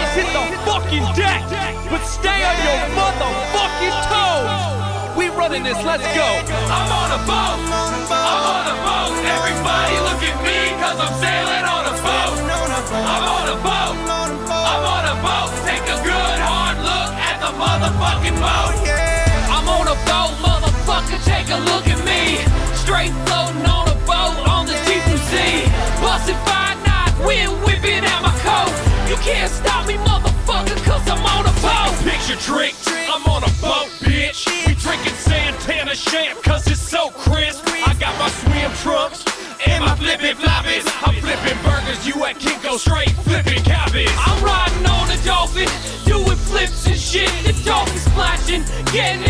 hit the fucking deck, but stay on your motherfucking toes. We running this, let's go. I'm on a boat, I'm on a boat. Everybody look at me, cause I'm sailing on a boat. I'm on a boat, I'm on a boat. Take a good hard look at the motherfucking boat. I'm on a boat, motherfucker, take a look at me. Straight floating on a boat on the deep blue sea. Bustin' 5 knots, wind whipping out my coat. You can't stop me, motherfucker, cause I'm on a boat. Picture trick, I'm on a boat, bitch. We drinking Santana champ, cause it's so crisp. I got my swim trunks and my flippin' floppies. I'm flipping burgers, you at Kinko straight flipping cabbages. I'm riding on a dolphin, doing flips and shit. The dolphin splashing, getting